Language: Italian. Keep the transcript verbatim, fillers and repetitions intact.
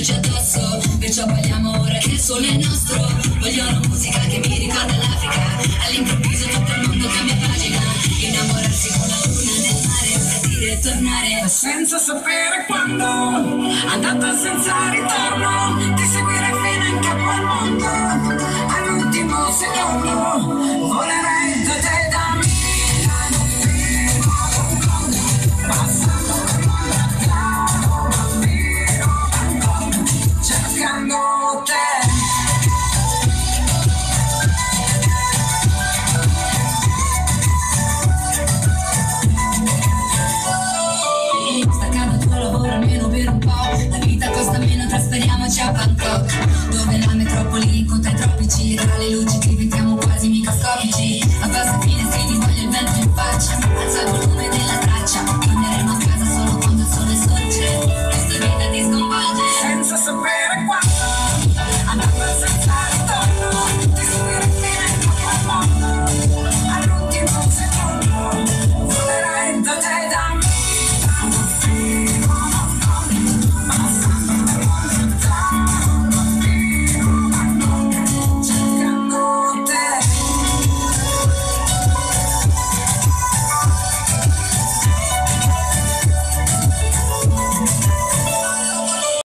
metterci addosso. Perciò balliamo ora che il sole è nostro. Voglio una musica che mi ricorda l'Africa. All'improvviso tutto il mondo cambia pagina. Innamorarsi con la luna nel mare, partire e tornare senza sapere quando, andata senza ritorno, ti seguire fino in capo al mondo, all'ultimo secondo volerai